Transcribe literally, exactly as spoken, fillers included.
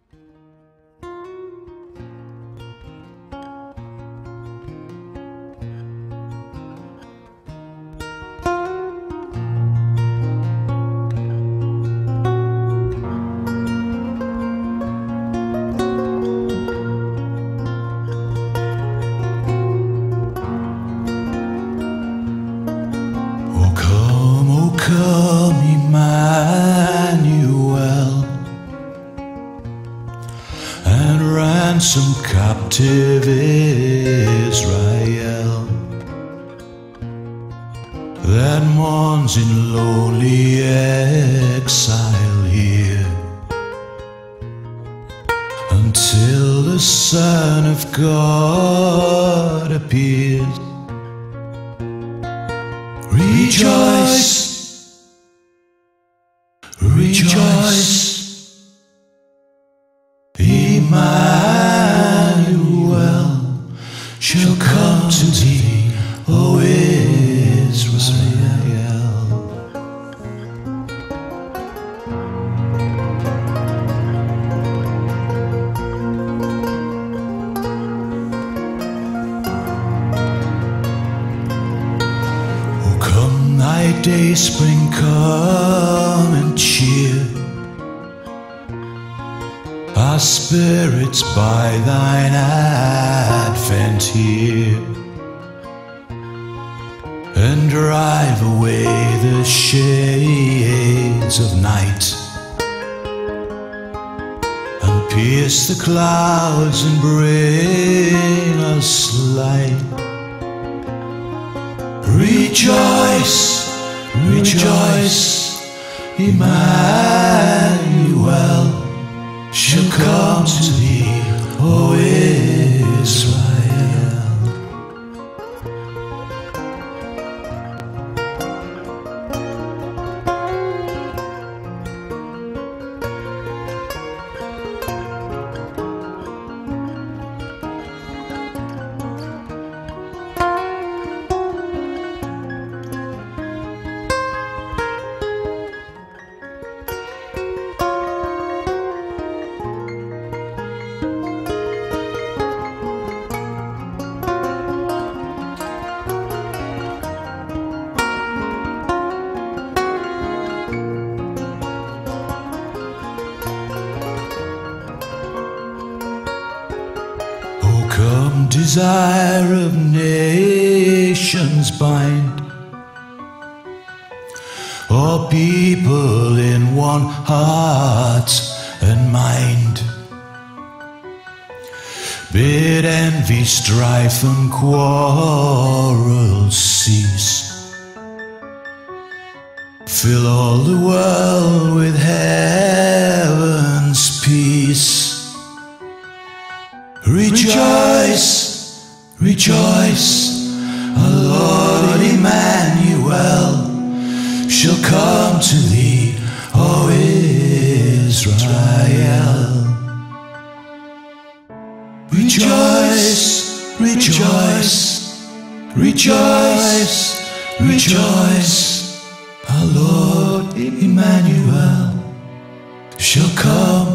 Come, Emmanuel, and ransom captive Israel that mourns in lonely exile here, until the Son of God appears. Rejoice, rejoice, Emmanuel shall come to thee, O Israel. Oh, come thy day spring, come and cheer our spirits by thine advent here, and drive away the shades of night, and pierce the clouds and bring us light. Rejoice, rejoice, Emmanuel shall come to thee, O Israel. Come, desire of nations, bind all people in one heart and mind. Bid envy, strife, and quarrel cease. Fill all the world with heaven's peace. Rejoice, rejoice, our Lord Emmanuel shall come to thee, O Israel. Rejoice, rejoice, rejoice, rejoice, our Lord Emmanuel shall come